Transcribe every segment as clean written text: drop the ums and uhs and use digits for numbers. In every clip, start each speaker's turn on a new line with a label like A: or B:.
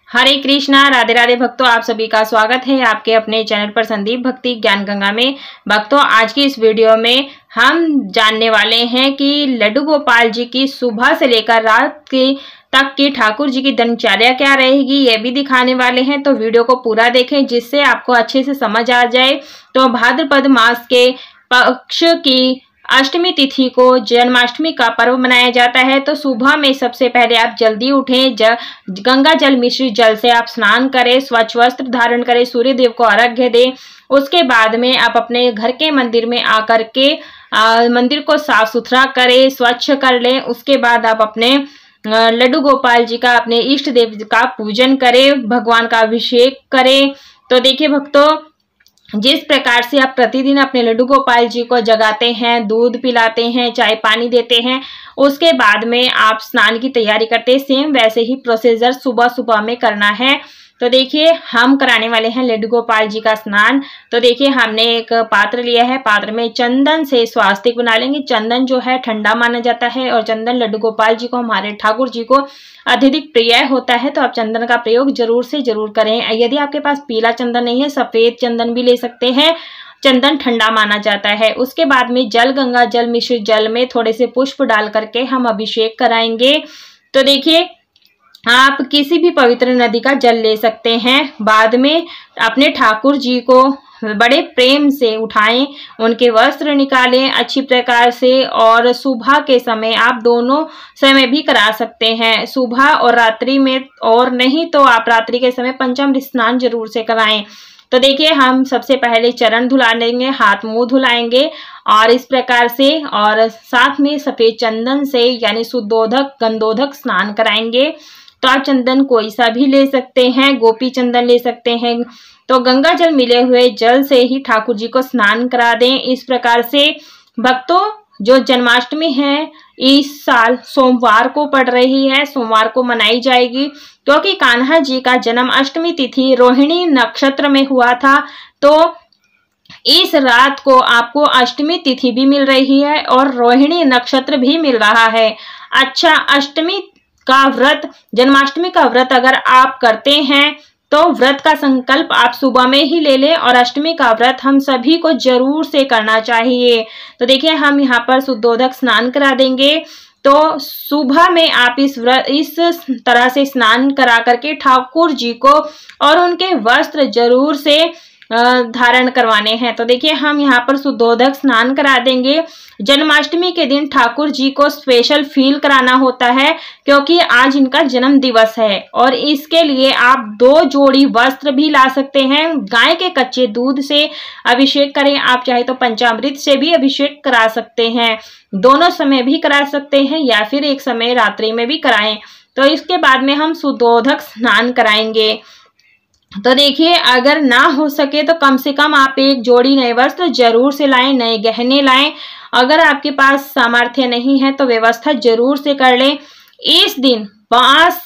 A: हरे कृष्णा, राधे राधे भक्तों, आप सभी का स्वागत है आपके अपने चैनल पर संदीप भक्ति ज्ञान गंगा में। भक्तों, आज की इस वीडियो में हम जानने वाले हैं कि लड्डू गोपाल जी की सुबह से लेकर रात तक की ठाकुर जी की दिनचर्या क्या रहेगी, ये भी दिखाने वाले हैं। तो वीडियो को पूरा देखें जिससे आपको अच्छे से समझ आ जाए। तो भाद्रपद मास के पक्ष की अष्टमी तिथि को जन्माष्टमी का पर्व मनाया जाता है। तो सुबह में सबसे पहले आप जल्दी उठें, गंगा जल मिश्रित जल से आप स्नान करें, स्वच्छ वस्त्र धारण करें, सूर्य देव को अर्घ्य दें। उसके बाद में आप अपने घर के मंदिर में आकर के मंदिर को साफ सुथरा करें, स्वच्छ कर लें। उसके बाद आप अपने लड्डू गोपाल जी का, अपने इष्ट देव का पूजन करें, भगवान का अभिषेक करें। तो देखिए भक्तों, जिस प्रकार से आप प्रतिदिन अपने लड्डू गोपाल जी को जगाते हैं, दूध पिलाते हैं, चाय पानी देते हैं, उसके बाद में आप स्नान की तैयारी करते हैं, सेम वैसे ही प्रोसीजर सुबह सुबह में करना है। तो देखिए, हम कराने वाले हैं लड्डू गोपाल जी का स्नान। तो देखिए, हमने एक पात्र लिया है, पात्र में चंदन से स्वास्तिक बना लेंगे। चंदन जो है ठंडा माना जाता है और चंदन लड्डू गोपाल जी को, हमारे ठाकुर जी को अत्यधिक प्रिय होता है। तो आप चंदन का प्रयोग जरूर से जरूर करें। यदि आपके पास पीला चंदन नहीं है, सफेद चंदन भी ले सकते हैं, चंदन ठंडा माना जाता है। उसके बाद में जल, गंगा जल मिश्रित जल में थोड़े से पुष्प डाल करके हम अभिषेक कराएंगे। तो देखिए, आप किसी भी पवित्र नदी का जल ले सकते हैं। बाद में अपने ठाकुर जी को बड़े प्रेम से उठाएं, उनके वस्त्र निकालें अच्छी प्रकार से। और सुबह के समय आप दोनों समय भी करा सकते हैं, सुबह और रात्रि में, और नहीं तो आप रात्रि के समय पंचामृत स्नान जरूर से कराएं। तो देखिए, हम सबसे पहले चरण धुला लेंगे, हाथ मुंह धुलाएंगे और इस प्रकार से, और साथ में सफेद चंदन से यानी शुद्धोदक गंधोदक स्नान कराएंगे। तो आप चंदन कोई सा भी ले सकते हैं, गोपी चंदन ले सकते हैं। तो गंगा जल मिले हुए जल से ही ठाकुर जी को स्नान करा दें। इस प्रकार से भक्तों, जो जन्माष्टमी है इस साल सोमवार को पड़ रही है, सोमवार को मनाई जाएगी, क्योंकि कान्हा जी का जन्म अष्टमी तिथि रोहिणी नक्षत्र में हुआ था। तो इस रात को आपको अष्टमी तिथि भी मिल रही है और रोहिणी नक्षत्र भी मिल रहा है। अच्छा, अष्टमी का व्रत, जन्माष्टमी का व्रत अगर आप करते हैं तो व्रत का संकल्प आप सुबह में ही ले लें, और अष्टमी का व्रत हम सभी को जरूर से करना चाहिए। तो देखिए, हम यहाँ पर शुद्धोदक स्नान करा देंगे। तो सुबह में आप इस तरह से स्नान करा करके ठाकुर जी को और उनके वस्त्र जरूर से धारण करवाने हैं। तो देखिए, हम यहाँ पर शुद्धोदक स्नान करा देंगे। जन्माष्टमी के दिन ठाकुर जी को स्पेशल फील कराना होता है, क्योंकि आज इनका जन्म दिवस है। और इसके लिए आप 2 जोड़ी वस्त्र भी ला सकते हैं। गाय के कच्चे दूध से अभिषेक करें, आप चाहे तो पंचामृत से भी अभिषेक करा सकते हैं, दोनों समय भी करा सकते हैं, या फिर एक समय रात्रि में भी कराएं। तो इसके बाद में हम शुद्धोदक स्नान कराएंगे। तो देखिए, अगर ना हो सके तो कम से कम आप 1 जोड़ी नए वस्त्र जरूर से लाएं, नए गहने लाएं। अगर आपके पास सामर्थ्य नहीं है तो व्यवस्था जरूर से कर लें। इस दिन बांस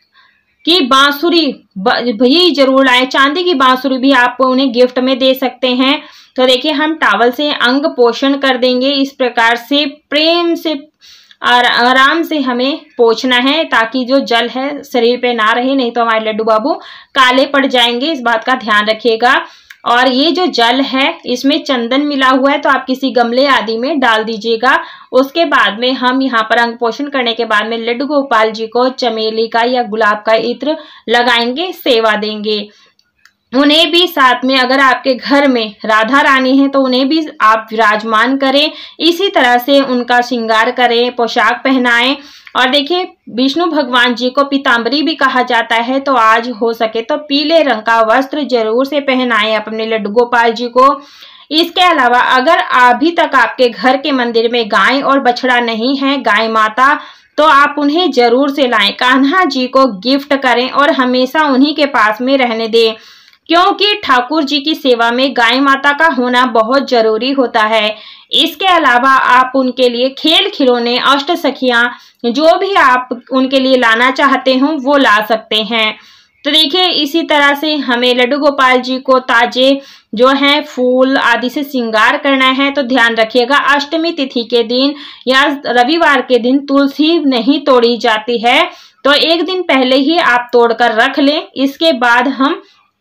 A: की बांसुरी भी जरूर लाएं, चांदी की बांसुरी भी आप उन्हें गिफ्ट में दे सकते हैं। तो देखिए, हम टॉवल से अंग पोषण कर देंगे। इस प्रकार से प्रेम से और आराम से हमें पोंछना है, ताकि जो जल है शरीर पे ना रहे, नहीं तो हमारे लड्डू बाबू काले पड़ जाएंगे। इस बात का ध्यान रखिएगा। और ये जो जल है इसमें चंदन मिला हुआ है, तो आप किसी गमले आदि में डाल दीजिएगा। उसके बाद में हम यहाँ पर अंग पोषण करने के बाद में लड्डू गोपाल जी को चमेली का या गुलाब का इत्र लगाएंगे, सेवा देंगे। उन्हें भी साथ में, अगर आपके घर में राधा रानी है तो उन्हें भी आप विराजमान करें, इसी तरह से उनका श्रृंगार करें, पोशाक पहनाएं। और देखिए, विष्णु भगवान जी को पीताम्बरी भी कहा जाता है, तो आज हो सके तो पीले रंग का वस्त्र जरूर से पहनाएं अपने लड्डू गोपाल जी को। इसके अलावा अगर अभी तक आपके घर के मंदिर में गाय और बछड़ा नहीं है, गाय माता, तो आप उन्हें जरूर से लाएं, कान्हा जी को गिफ्ट करें और हमेशा उन्हीं के पास में रहने दें, क्योंकि ठाकुर जी की सेवा में गाय माता का होना बहुत जरूरी होता है। इसके अलावा आप उनके लिए खेल खिलौने, अष्ट सखियां, जो भी आप उनके लिए लाना चाहते हो वो ला सकते हैं। तो देखिए, इसी तरह से हमें लड्डू गोपाल जी को ताजे जो है फूल आदि से श्रृंगार करना है। तो ध्यान रखिएगा, अष्टमी तिथि के दिन या रविवार के दिन तुलसी नहीं तोड़ी जाती है। तो एक दिन पहले ही आप तोड़कर रख लें। इसके बाद हम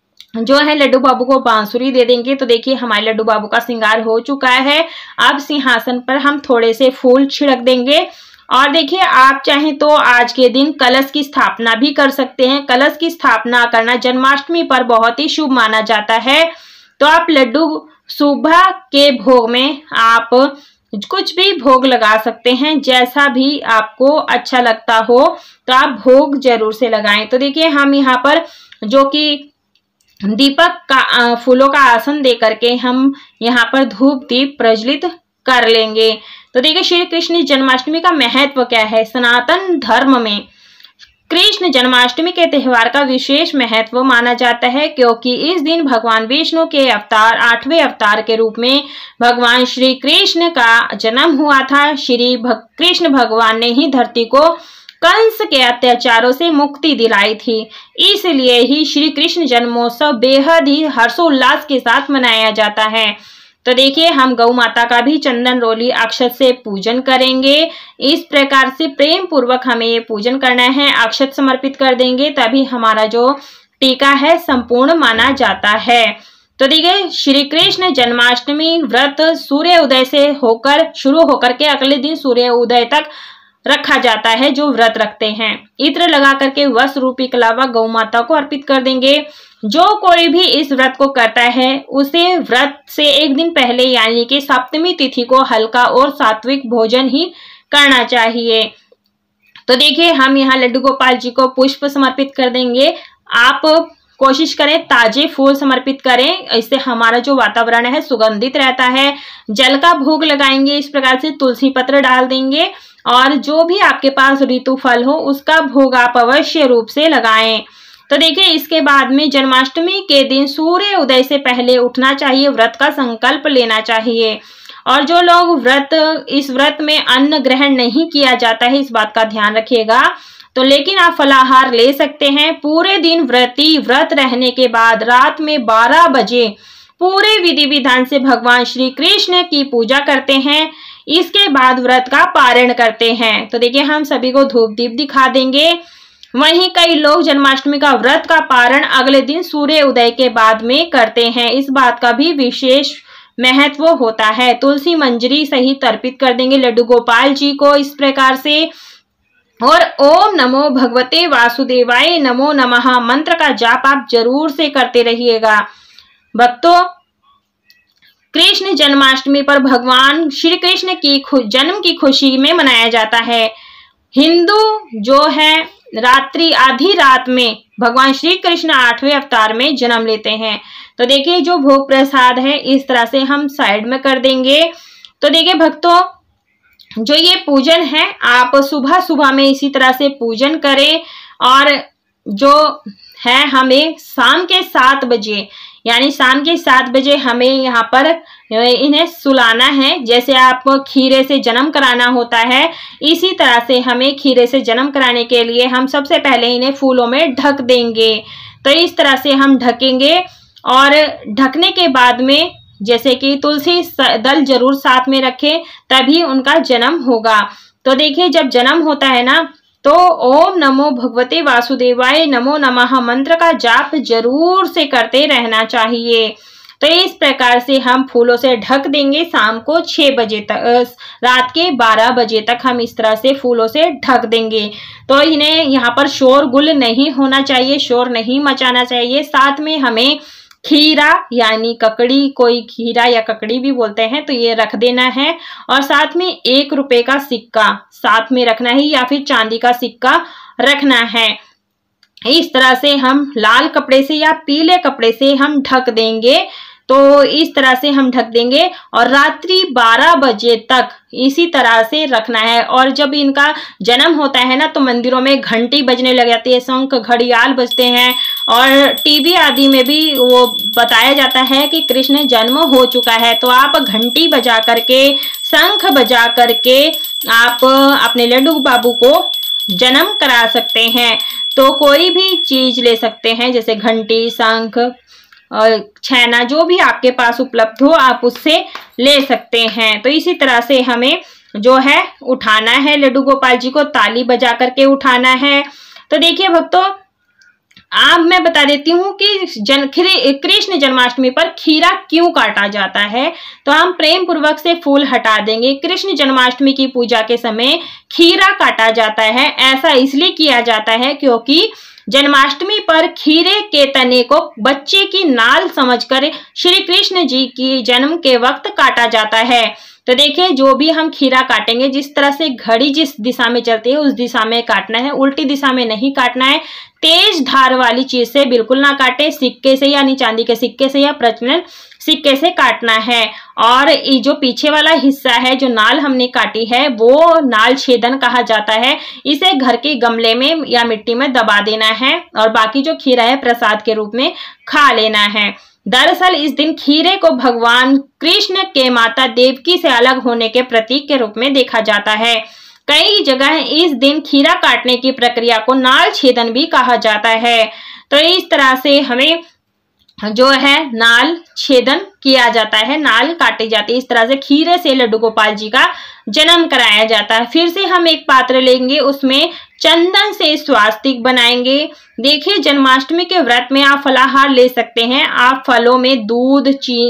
A: जो है लड्डू बाबू को बांसुरी दे देंगे। तो देखिए हमारे लड्डू बाबू का श्रृंगार हो चुका है। अब सिंहासन पर हम थोड़े से फूल छिड़क देंगे। और देखिए आप चाहें तो आज के दिन कलश की स्थापना भी कर सकते हैं। कलश की स्थापना करना जन्माष्टमी पर बहुत ही शुभ माना जाता है। तो आप लड्डू सुबह के भोग में आप कुछ भी भोग लगा सकते हैं, जैसा भी आपको अच्छा लगता हो तो आप भोग जरूर से लगाएं। तो देखिए हम यहाँ पर जो कि दीपक का फूलों का आसन दे करके हम यहाँ पर धूप दीप प्रज्वलित कर लेंगे। तो देखिए श्री कृष्ण जन्माष्टमी का महत्व क्या है। सनातन धर्म में कृष्ण जन्माष्टमी के त्योहार का विशेष महत्व माना जाता है, क्योंकि इस दिन भगवान विष्णु के अवतार 8वें अवतार के रूप में भगवान श्री कृष्ण का जन्म हुआ था। श्री कृष्ण भगवान ने ही धरती को कंस के अत्याचारों से मुक्ति दिलाई थी। इसलिए ही श्री कृष्ण जन्मोत्सव बेहद ही हर्षोल्लास के साथ मनाया जाता है। तो देखिए हम गौ माता का भी चंदन रोली अक्षत से पूजन करेंगे। इस प्रकार से प्रेम पूर्वक हमें ये पूजन करना है, अक्षत समर्पित कर देंगे, तभी हमारा जो टीका है संपूर्ण माना जाता है। तो देखिए श्री कृष्ण जन्माष्टमी व्रत सूर्य उदय से होकर शुरू होकर के अगले दिन सूर्य उदय तक रखा जाता है। जो व्रत रखते हैं इत्र लगा करके वस्त्र रूपी कलावा गौ माता को अर्पित कर देंगे। जो कोई भी इस व्रत को करता है उसे व्रत से एक दिन पहले यानी कि सप्तमी तिथि को हल्का और सात्विक भोजन ही करना चाहिए। तो देखिए हम यहाँ लड्डू गोपाल जी को पुष्प समर्पित कर देंगे। आप कोशिश करें ताजे फूल समर्पित करें, इससे हमारा जो वातावरण है सुगंधित रहता है। जल का भोग लगाएंगे, इस प्रकार से तुलसी पत्र डाल देंगे और जो भी आपके पास ऋतु फल हो उसका भोग आप अवश्य रूप से लगाएं। तो देखिए इसके बाद में जन्माष्टमी के दिन सूर्य उदय से पहले उठना चाहिए, व्रत का संकल्प लेना चाहिए। और जो लोग इस व्रत में अन्न ग्रहण नहीं किया जाता है, इस बात का ध्यान रखिएगा। तो लेकिन आप फलाहार ले सकते हैं। पूरे दिन व्रत रहने के बाद रात में 12 बजे पूरे विधि विधान से भगवान श्री कृष्ण की पूजा करते हैं। इसके बाद व्रत का पारण करते हैं। तो देखिए हम सभी को धूप दीप दिखा देंगे। वहीं कई लोग जन्माष्टमी का व्रत का पारण अगले दिन सूर्य उदय के बाद में करते हैं। इस बात का भी विशेष महत्व होता है। तुलसी मंजरी सहित अर्पित कर देंगे लड्डू गोपाल जी को इस प्रकार से। और ओम नमो भगवते वासुदेवाय नमो नमः मंत्र का जाप आप जरूर से करते रहिएगा। भक्तों कृष्ण जन्माष्टमी पर भगवान श्री कृष्ण की जन्म की खुशी में मनाया जाता है। हिंदू जो है आधी रात में भगवान श्री कृष्ण 8वें अवतार में जन्म लेते हैं। तो देखिए जो भोग प्रसाद है इस तरह से हम साइड में कर देंगे। तो देखिए भक्तों जो ये पूजन है आप सुबह सुबह में इसी तरह से पूजन करें। और जो है हमें शाम के 7 बजे यानी शाम के 7 बजे हमें यहाँ पर इन्हें सुलाना है। जैसे आपको खीरे से जन्म कराना होता है, इसी तरह से हमें खीरे से जन्म कराने के लिए हम सबसे पहले इन्हें फूलों में ढक देंगे। तो इस तरह से हम ढकेंगे और ढकने के बाद में जैसे कि तुलसी दल जरूर साथ में रखें, तभी उनका जन्म होगा। तो देखिए जब जन्म होता है ना तो ओम नमो भगवते वासुदेवाय नमो नमः मंत्र का जाप जरूर से करते रहना चाहिए। तो इस प्रकार से हम फूलों से ढक देंगे। शाम को 6 बजे तक, रात के 12 बजे तक हम इस तरह से फूलों से ढक देंगे। तो इन्हें यहाँ पर शोरगुल नहीं होना चाहिए, शोर नहीं मचाना चाहिए। साथ में हमें खीरा यानी ककड़ी, कोई खीरा या ककड़ी भी बोलते हैं, तो ये रख देना है। और साथ में 1 रुपए का सिक्का साथ में रखना है या फिर चांदी का सिक्का रखना है। इस तरह से हम लाल कपड़े से या पीले कपड़े से हम ढक देंगे। तो इस तरह से हम ढक देंगे और रात्रि 12 बजे तक इसी तरह से रखना है। और जब इनका जन्म होता है ना तो मंदिरों में घंटी बजने लग जाती है, शंख घड़ियाल बजते हैं और टीवी आदि में भी वो बताया जाता है कि कृष्ण जन्म हो चुका है। तो आप घंटी बजा करके, शंख बजा करके आप अपने लड्डू बाबू को जन्म करा सकते हैं। तो कोई भी चीज ले सकते हैं, जैसे घंटी, शंख और छैना, जो भी आपके पास उपलब्ध हो आप उससे ले सकते हैं। तो इसी तरह से हमें जो है उठाना है लड्डू गोपाल जी को, ताली बजा करके उठाना है। तो देखिए भक्तों, अब मैं बता देती हूँ कि कृष्ण जन्माष्टमी पर खीरा क्यों काटा जाता है। तो हम प्रेम पूर्वक से फूल हटा देंगे। कृष्ण जन्माष्टमी की पूजा के समय खीरा काटा जाता है। ऐसा इसलिए किया जाता है क्योंकि जन्माष्टमी पर खीरे के तने को बच्चे की नाल समझकर श्री कृष्ण जी की जन्म के वक्त काटा जाता है। तो देखिए, जो भी हम खीरा काटेंगे, जिस तरह से घड़ी जिस दिशा में चलती है उस दिशा में काटना है, उल्टी दिशा में नहीं काटना है। तेज धार वाली चीज से बिल्कुल ना काटे, सिक्के से यानी चांदी के सिक्के से या प्रचलन सिक्के से काटना है। और ये जो पीछे वाला हिस्सा है, जो नाल हमने काटी है, वो नाल छेदन कहा जाता है। इसे घर के गमले में या मिट्टी में दबा देना है और बाकी जो खीरा है प्रसाद के रूप में खा लेना है। दरअसल इस दिन खीरे को भगवान कृष्ण के माता देवकी से अलग होने के प्रतीक के रूप में देखा जाता है। कई जगह इस दिन खीरा काटने की प्रक्रिया को नाल छेदन भी कहा जाता है। तो इस तरह से हमें जो है नाल छेदन किया जाता है, नाल काटी जाती है। इस तरह से खीरे से लड्डू गोपाल जी का जन्म कराया जाता है। फिर से हम एक पात्र लेंगे, उसमें चंदन से स्वास्तिक बनाएंगे। देखिए, जन्माष्टमी के व्रत में आप फलाहार ले सकते हैं। आप फलों में दूध,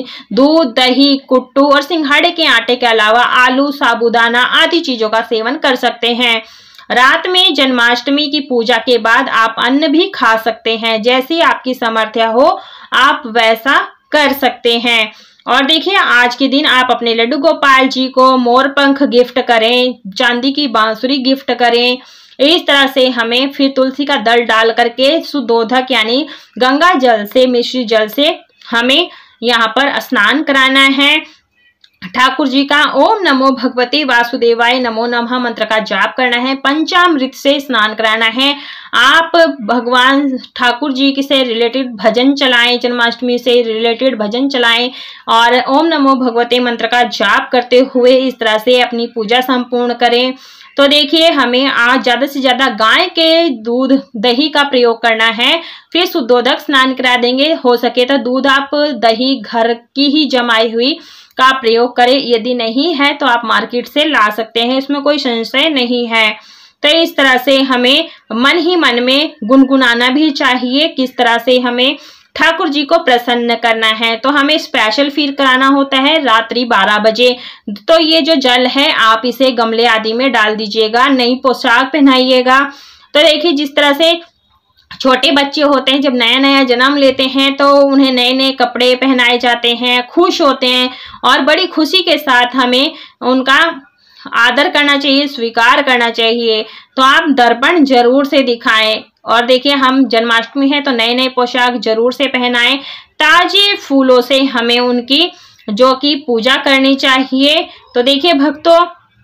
A: दही, कुट्टू और सिंघाड़े के आटे के अलावा आलू, साबूदाना आदि चीजों का सेवन कर सकते हैं। रात में जन्माष्टमी की पूजा के बाद आप अन्न भी खा सकते हैं। जैसी आपकी सामर्थ्य हो आप वैसा कर सकते हैं। और देखिए, आज के दिन आप अपने लड्डू गोपाल जी को मोर पंख गिफ्ट करें, चांदी की बांसुरी गिफ्ट करें। इस तरह से हमें फिर तुलसी का दल डाल करके सुदोधक यानी गंगा जल से, मिश्रित जल से हमें यहाँ पर स्नान कराना है। ठाकुर जी का ओम नमो भगवते वासुदेवाय नमो नमः मंत्र का जाप करना है। पंचामृत से स्नान कराना है। आप भगवान ठाकुर जी से रिलेटेड भजन चलाएं, जन्माष्टमी से रिलेटेड भजन चलाएं और ओम नमो भगवते मंत्र का जाप करते हुए इस तरह से अपनी पूजा संपूर्ण करें। तो देखिए, हमें आज ज्यादा से ज्यादा गाय के दूध, दही का प्रयोग करना है। फिर शुद्धोदक स्नान करा देंगे। हो सके तो दूध, आप दही घर की ही जमाई हुई का प्रयोग करें। यदि नहीं है तो आप मार्केट से ला सकते हैं, इसमें कोई संशय नहीं है। तो इस तरह से हमें मन ही मन में गुनगुनाना भी चाहिए किस तरह से हमें ठाकुर जी को प्रसन्न करना है। तो हमें स्पेशल फील कराना होता है रात्रि 12 बजे। तो ये जो जल है आप इसे गमले आदि में डाल दीजिएगा, नई पोशाक पहनाइएगा। तो देखिए, जिस तरह से छोटे बच्चे होते हैं, जब नया नया जन्म लेते हैं तो उन्हें नए नए कपड़े पहनाए जाते हैं, खुश होते हैं और बड़ी खुशी के साथ हमें उनका आदर करना चाहिए, स्वीकार करना चाहिए। तो आप दर्पण जरूर से दिखाएं। और देखिए, हम जन्माष्टमी है तो नए नए पोशाक जरूर से पहनाएं। ताजे फूलों से हमें उनकी जो कि पूजा करनी चाहिए। तो देखिए भक्तों,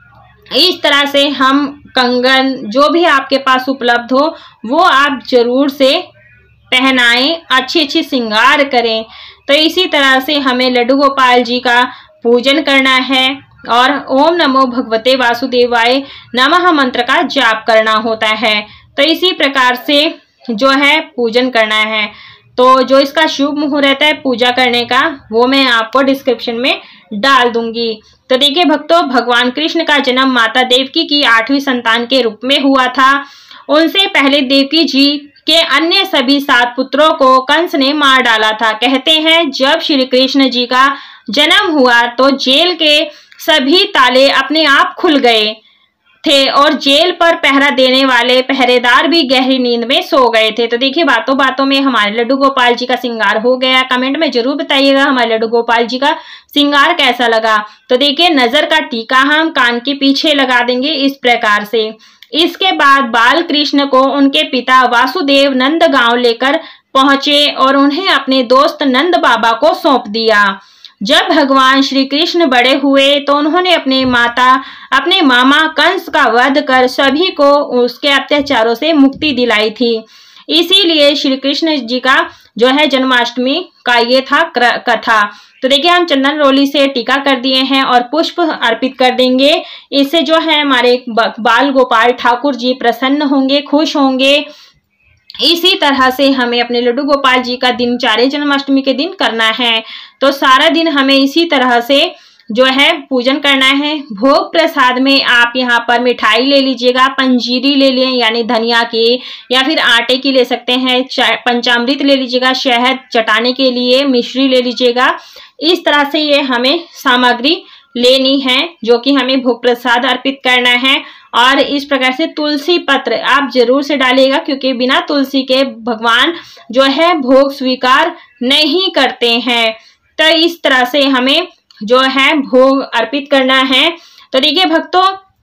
A: इस तरह से हम कंगन जो भी आपके पास उपलब्ध हो वो आप जरूर से पहनाएं, अच्छी अच्छी श्रृंगार करें। तो इसी तरह से हमें लड्डू गोपाल जी का पूजन करना है और ओम नमो भगवते वासुदेवाय नमः मंत्र का जाप करना होता है। तो इसी प्रकार से जो है पूजन करना है। तो जो इसका शुभ मुहूर्त है पूजा करने का वो मैं आपको डिस्क्रिप्शन में डाल दूंगी। तो देखिए भक्तों, भगवान कृष्ण का जन्म माता देवकी की 8वीं संतान के रूप में हुआ था। उनसे पहले देवकी जी के अन्य सभी 7 पुत्रों को कंस ने मार डाला था। कहते हैं जब श्री कृष्ण जी का जन्म हुआ तो जेल के सभी ताले अपने आप खुल गए थे और जेल पर पहरा देने वाले पहरेदार भी गहरी नींद में सो गए थे। तो देखिए, बातों बातों में हमारे लड्डू गोपाल जी का श्रृंगार हो गया। कमेंट में जरूर बताइएगा हमारे लड्डू गोपाल जी का श्रृंगार कैसा लगा। तो देखिए, नजर का टीका हम कान के पीछे लगा देंगे इस प्रकार से। इसके बाद बाल कृष्ण को उनके पिता वासुदेव नंद गांव लेकर पहुंचे और उन्हें अपने दोस्त नंद बाबा को सौंप दिया। जब भगवान श्री कृष्ण बड़े हुए तो उन्होंने अपने मामा कंस का वध कर सभी को उसके अत्याचारों से मुक्ति दिलाई थी। इसीलिए श्री कृष्ण जी का जो है जन्माष्टमी का ये था कथा। तो देखिए, हम चंदन रोली से टीका कर दिए हैं और पुष्प अर्पित कर देंगे। इससे जो है हमारे बाल गोपाल ठाकुर जी प्रसन्न होंगे, खुश होंगे। इसी तरह से हमें अपने लड्डू गोपाल जी का दिनचर्या जन्माष्टमी के दिन करना है। तो सारा दिन हमें इसी तरह से जो है पूजन करना है। भोग प्रसाद में आप यहाँ पर मिठाई ले लीजिएगा, पंजीरी ले लें यानी धनिया की, या फिर आटे की ले सकते हैं, पंचामृत ले लीजिएगा, शहद चटाने के लिए मिश्री ले लीजिएगा। इस तरह से ये हमें सामग्री लेनी है जो कि हमें भोग प्रसाद अर्पित करना है। और इस प्रकार से तुलसी पत्र आप जरूर से डालिएगा, क्योंकि बिना तुलसी के भगवान जो है भोग स्वीकार नहीं करते हैं। तो इस तरह से हमें जो है भोग अर्पित करना है। तो देखिए भक्तों,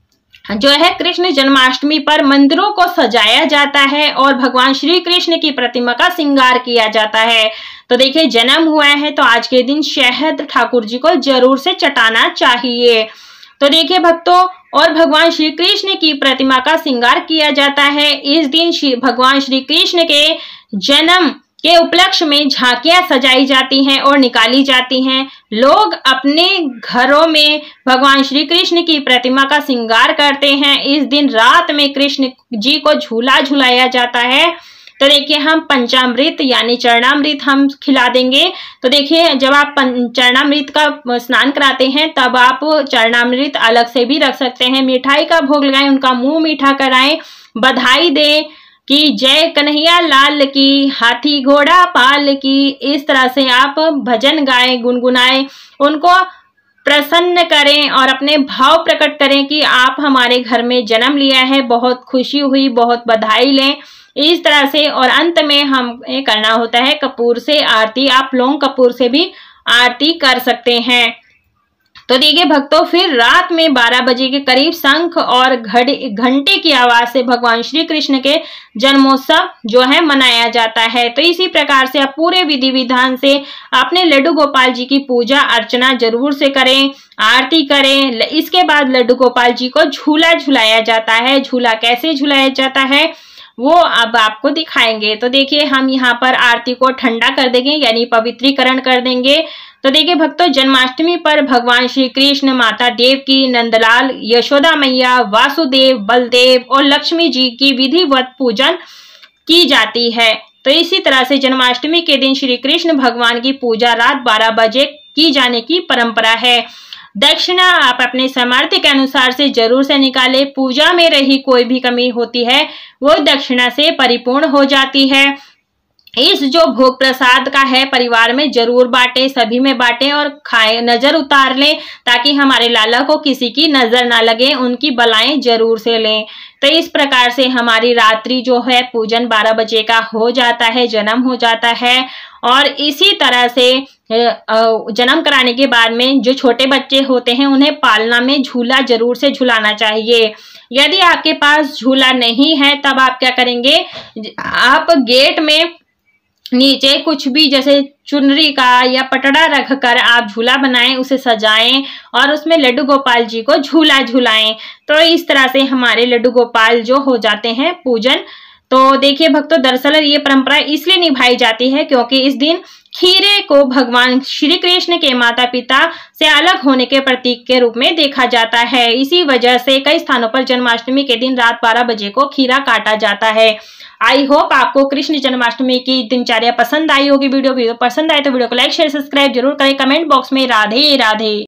A: जो है कृष्ण जन्माष्टमी पर मंदिरों को सजाया जाता है और भगवान श्री कृष्ण की प्रतिमा का श्रृंगार किया जाता है। तो देखिए जन्म हुआ है तो आज के दिन शहद ठाकुर जी को जरूर से चटाना चाहिए। तो देखिए भक्तों, और भगवान श्री कृष्ण की प्रतिमा का श्रृंगार किया जाता है। इस दिन भगवान श्री कृष्ण के जन्म के उपलक्ष्य में झांकियां सजाई जाती हैं और निकाली जाती हैं। लोग अपने घरों में भगवान श्री कृष्ण की प्रतिमा का श्रृंगार करते हैं। इस दिन रात में कृष्ण जी को झूला झुलाया जाता है। तो देखिए हम पंचामृत यानी चरणामृत हम खिला देंगे। तो देखिए जब आप चरणामृत का स्नान कराते हैं तब आप चरणामृत अलग से भी रख सकते हैं। मिठाई का भोग लगाएं, उनका मुंह मीठा कराएं, बधाई दें कि जय कन्हैया लाल की, हाथी घोड़ा पाल की। इस तरह से आप भजन गाएं, गुनगुनाएं, उनको प्रसन्न करें और अपने भाव प्रकट करें कि आप हमारे घर में जन्म लिया है, बहुत खुशी हुई, बहुत बधाई लें। इस तरह से और अंत में हमें करना होता है कपूर से आरती। आप लौंग कपूर से भी आरती कर सकते हैं। तो देखिए भक्तों, फिर रात में 12 बजे के करीब शंख और घंटे की आवाज से भगवान श्री कृष्ण के जन्मोत्सव जो है मनाया जाता है। तो इसी प्रकार से आप पूरे विधि विधान से अपने लड्डू गोपाल जी की पूजा अर्चना जरूर से करें, आरती करें। इसके बाद लड्डू गोपाल जी को झूला झुलाया जाता है। झूला कैसे झुलाया जाता है वो अब आपको दिखाएंगे। तो देखिए हम यहाँ पर आरती को ठंडा कर देंगे यानी पवित्रीकरण कर देंगे। तो देखिए भक्तों, जन्माष्टमी पर भगवान श्री कृष्ण, माता देवकी, नंदलाल, यशोदा मैया, वासुदेव, बलदेव और लक्ष्मी जी की विधिवत पूजन की जाती है। तो इसी तरह से जन्माष्टमी के दिन श्री कृष्ण भगवान की पूजा रात 12 बजे की जाने की परंपरा है। दक्षिणा आप अपने सामर्थ्य के अनुसार से जरूर से निकालें। पूजा में रही कोई भी कमी होती है वो दक्षिणा से परिपूर्ण हो जाती है। इस जो भोग प्रसाद का है परिवार में जरूर बांटें, सभी में बांटें और खाएं, नजर उतार लें ताकि हमारे लाला को किसी की नजर ना लगे, उनकी बलाएं जरूर से लें। तो इस प्रकार से हमारी रात्रि जो है पूजन 12 बजे का हो जाता है, जन्म हो जाता है। और इसी तरह से जन्म कराने के बाद में जो छोटे बच्चे होते हैं उन्हें पालना में झूला जरूर से झुलाना चाहिए। यदि आपके पास झूला नहीं है तब आप क्या करेंगे, आप गेट में नीचे कुछ भी जैसे चुनरी का या पटड़ा रखकर आप झूला बनाएं, उसे सजाएं और उसमें लड्डू गोपाल जी को झूला झुलाएं। तो इस तरह से हमारे लड्डू गोपाल जो हो जाते हैं पूजन। तो देखिए भक्तों, दरअसल ये परंपरा इसलिए निभाई जाती है क्योंकि इस दिन खीरे को भगवान श्री कृष्ण के माता पिता से अलग होने के प्रतीक के रूप में देखा जाता है। इसी वजह से कई स्थानों पर जन्माष्टमी के दिन रात 12 बजे को खीरा काटा जाता है। आई होप आपको कृष्ण जन्माष्टमी की दिनचर्या पसंद आई होगी। वीडियो पसंद आए तो वीडियो को लाइक शेयर सब्सक्राइब जरूर करें। कमेंट बॉक्स में राधे राधे